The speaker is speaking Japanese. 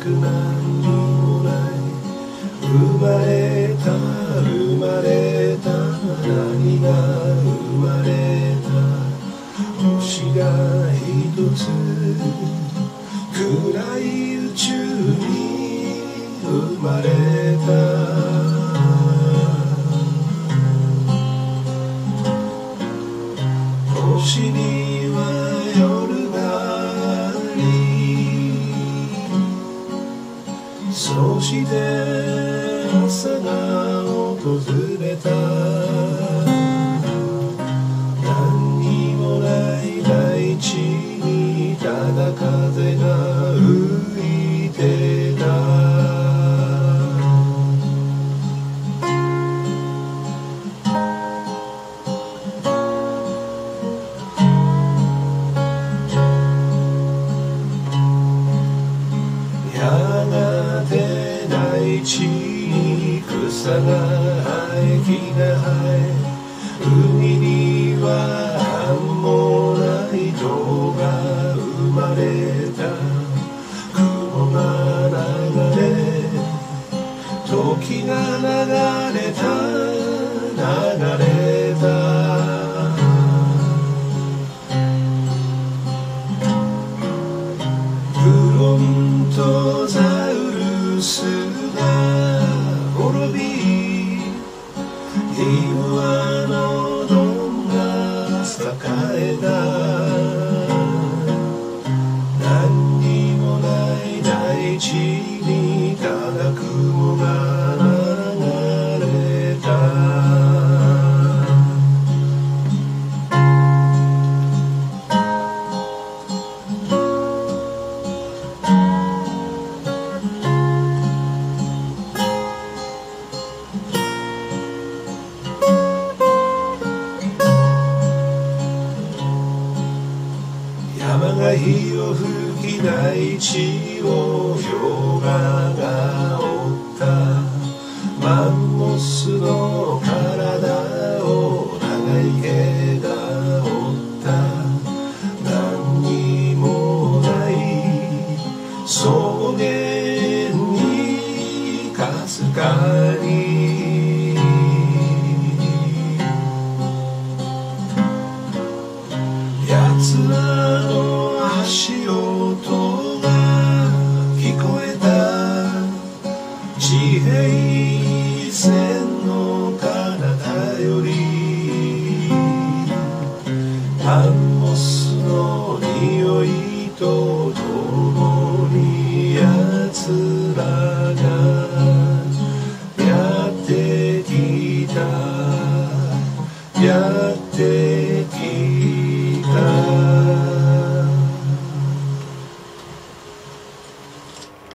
く何にもない。生まれた生まれた何が生まれた。星が一つ暗い宇宙に生まれた。星には夜があり、そして朝が訪れた。何にもない大地にただ風が吹いてた。やがて大地に草が生え木が生え、海にはアンモナイトが生まれた。雲が流れ時が流れた流れた。フロントザウルスが滅び、イグアノドンが栄えた。何にもない大地にただ雲が流れた。山が火を吹き大地を氷河が覆った。マンモスの体を長い毛が覆った。何にもない草原にかすかに奴らの足音が聞こえた。地平線の彼方よりマンモスの匂いとともに奴らがやってきた。